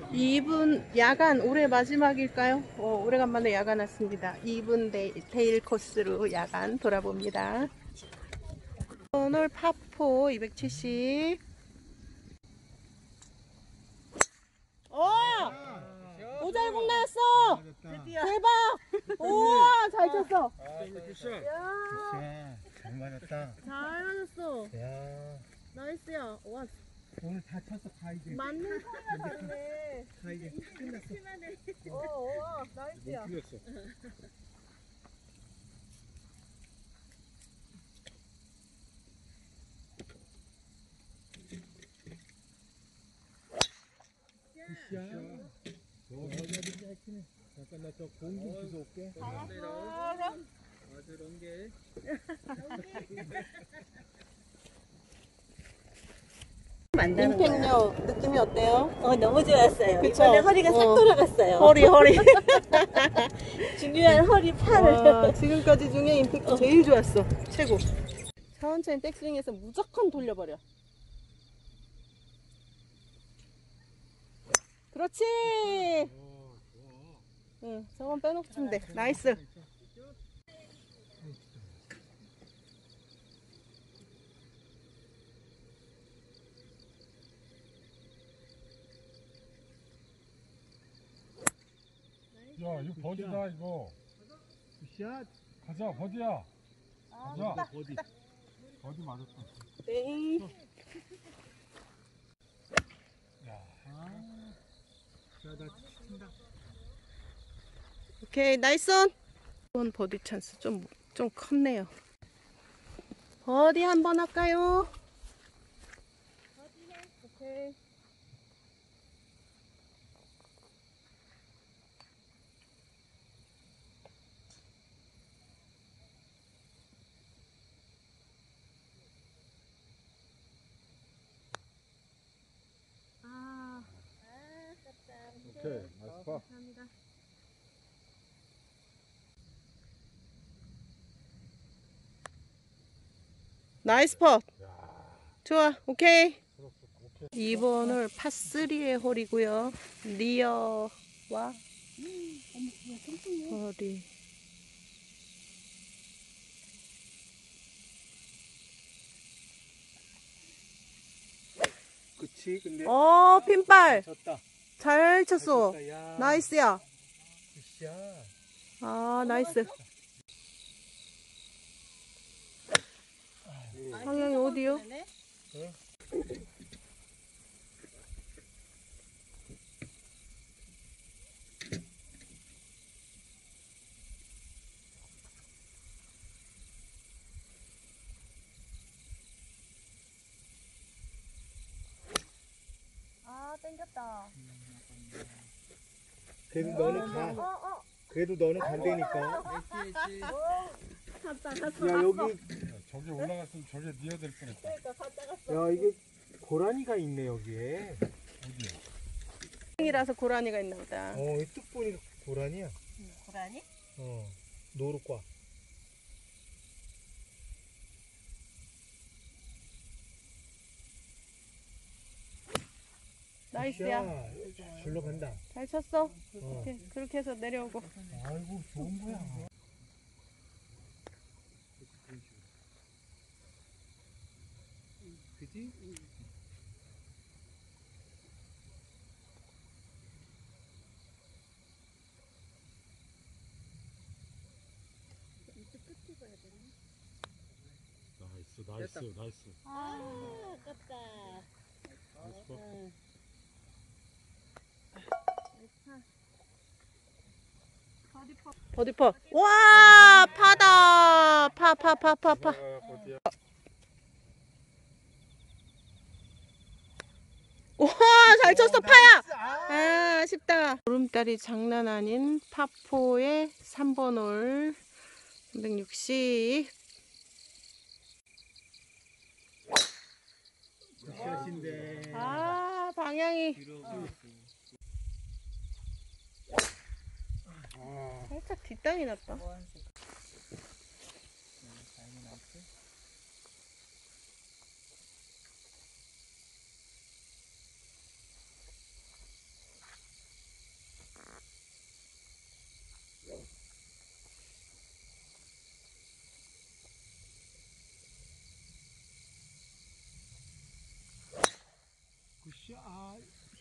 2분 야간 올해 마지막일까요? 오래간만에 야간 왔습니다. 2분 데일 코스로 야간 돌아봅니다. 오늘 파포 270. 오잘공 나왔어. 대박. 우와, 잘 쳤어. 야, 잘 맞았다. 잘하셨어. 야, 나이스야. 와, 오늘 다 쳤어. 다 이제. 맞는 소리가 다르네. 다 이제 끝났어. 나이스야. 틀렸어. 굿샷. 여자들이 잘 치네. 잠깐 나 저 공기 주워 올게. 아주 롱게. 임팩력 느낌이 어때요? 너무 좋았어요. 그쵸? 이번에 허리가 싹 돌아갔어요. 허리. 중요한 허리 팔을. 와, 지금까지 중에 임팩트 제일 좋았어. 최고. 천천히 백스윙해서 무조건 돌려버려. 그렇지. 응, 저건 빼놓으면 돼. 나이스. 야, 이거 버디다, 이거. 굿샷. 가자, 버디야. 가자. 버디. 버디 맞았다. 네. 야, 자, 나 친다. 오케이, 나이스 온. 이번 버디 찬스 좀 컸네요. 버디 한번 할까요? 오케이. 오케이. 나이스 파. 감사합니다. 나이스 퍼. 좋아, 오케이. 2번을 파3의 홀이고요. 리어와 버디. 그치, 근데. 핀발. 쳤다. 잘 쳤어. 쳤다, 야. 나이스야. 굿샷. 나이스. 방향이 어디요? 땡겼다. 그래도 너는 가. 그래도 너는 간다니까. 야, 여기. 저기 올라갔으면 저기 니어 될 뻔했다. 야, 이게 고라니가 있네, 여기에. 어디야? 이라서 고라니가 있나 보다. 이 뚝 보니까 고라니야. 고라니? 노루과. 나이스야. 굿샷. 줄로 간다. 잘 쳤어. 오케이. 그렇게 해서 내려오고. 아이고, 좋은 거야. 그지? 나이스. 아깝다. 나이스 파. 버디 퍼. 와, 파다. 파. 버디야. 와, 잘 쳤어, 파야. 아쉽다. 보름달이 장난 아닌 파4의 3번 홀 360. 굿샷인데. 방향이 살짝 뒷땅이 났다.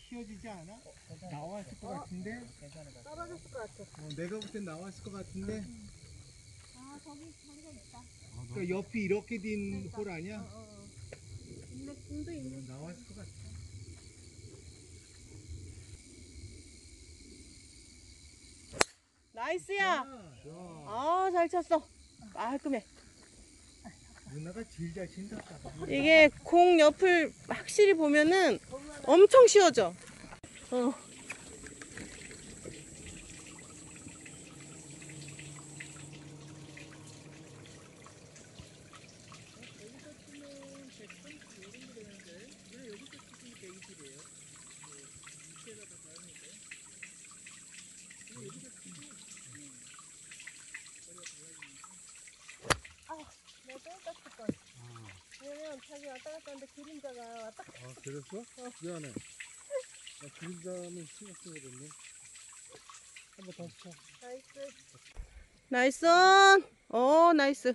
휘어지지 않아? 나왔을 것 같은데? 떨어졌을 것 같아. 내가 볼 땐 나왔을 것 같은데? 아, 저기가 있다. 그러니까 옆이 이렇게 된 홀 아니야? 인맥궁도 있는. 나왔을 것 같아. 나이스야. 아, 잘 쳤어. 깔끔해. 누나가 제일 잘 친다. 이게 공 옆을 확실히 보면은 엄청 쉬워져. 어. 내가 땡겼을 걸. 왜냐면 자기 왔다 갔다 하는데 그림자가 왔다 갔다. 아, 그랬어? 미안해. 나 그림자는 신경 쓰거든요. 한번 다시 쳐. 나이스. 나이스. 나이스.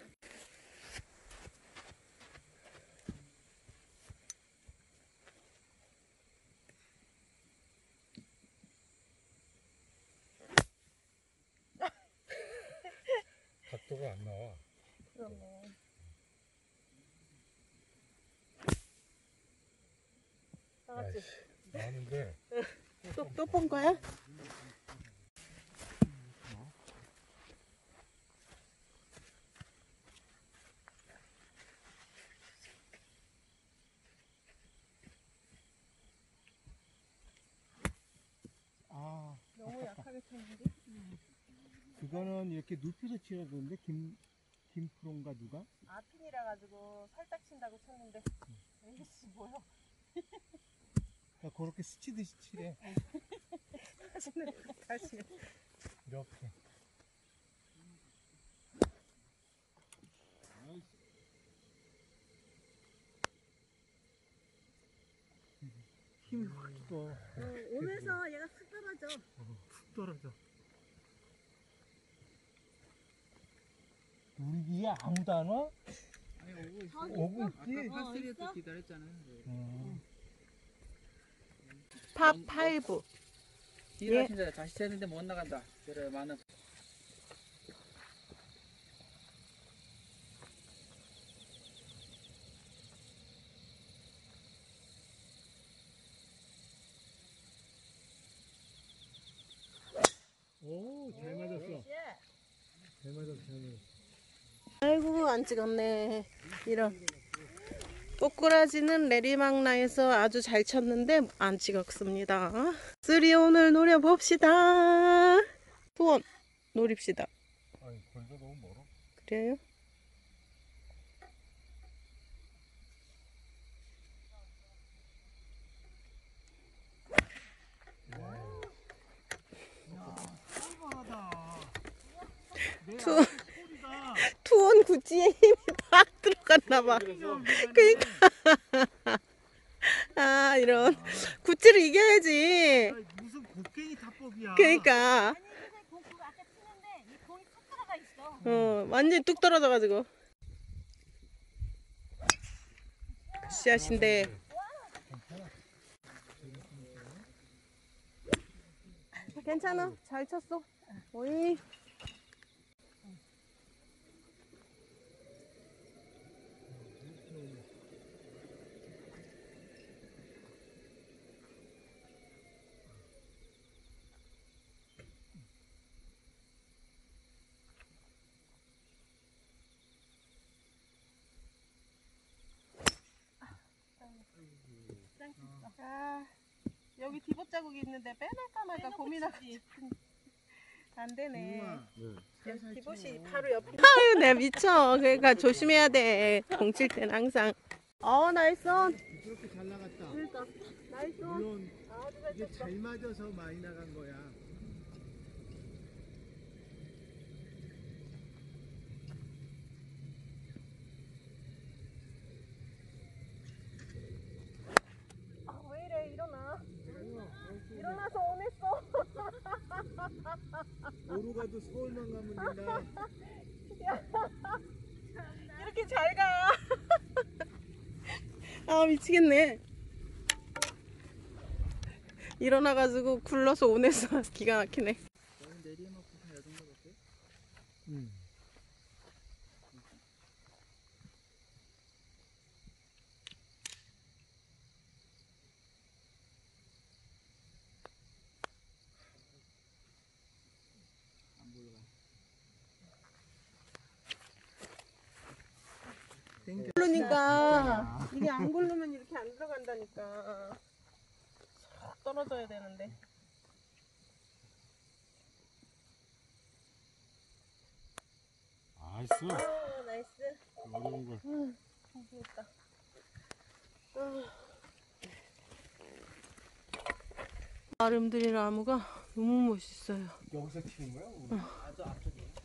각도가 안 나와. 그러네. 나왔지? 나왔는데. 또 본 거야? 아, 너무 약하게 쳤는데? 그거는 이렇게 눕혀서 치라 그러는데 김프로인가 누가? 아핀이라 가지고 살짝 친다고 쳤는데. 에이씨, 뭐야. 그러니까 그렇게 스치듯이 치래. 다시. 이렇게. 힘이 확 줘. 오면서 얘가 쑥 떨어져. 툭 떨어져. 우리 뒤에 아무도 안 와? 오고 있지? 파스리에 또 기다렸잖아요. 파5. 일하신 자들 다시 쳤는데 못 나간다. 그래 많은. 오, 잘 맞았어. 예. 잘 맞았어, 잘 맞았어. 아이고, 안 찍었네. 이런. 꼬꾸라지는 내리막라에서 아주 잘 쳤는데 안 찍었습니다. 쓰리 오늘 노려봅시다. 투원 노립시다. 아니, 거리가 너무 멀어. 그래요? 투원 구찌에 힘이 팍 들어갔나 봐. 그러니까 아, 이런 구찌를 이겨야지. 무슨 곡괭이 타법이야. 그러니까 아니, 선생님 공 그거 아까 치는데 이 공이 쏙 들어가 있어. 완전히 뚝 떨어져가지고. 씨앗인데 괜찮아, 잘 쳤어. 오이. 아, 여기 디봇 자국이 있는데 빼낼까 말까 고민하고 안 되네. 네. 디봇이 바로 옆에. 아유, 내 미쳐. 그러니까 조심해야 돼. 공칠 때는 항상. 나이스. 그렇게 잘 나갔다. 그러니까 나이스. 물론 아주 잘 이게 쳤어. 잘 맞아서 많이 나간 거야. 왜 이래, 일어나. 일어나서 오냈어. 오루 가도 서울만 가면 된다. 이렇게 잘 가. 아, 미치겠네. 일어나가지고 굴러서 오내서 기가 막히네. 여기 내리놓고 한 이 정도밖에? 음. 안 보여가. 굴르니까 이게 안 굴르면 이렇게 안 들어간다니까. 쏙 떨어져야 되는데. 나이스. 아, 나이스. 어려운 걸. 고생했다. 아름드리 나무가 너무 멋있어요. 여기서 치는 거야? 우리? 아주 앞쪽에.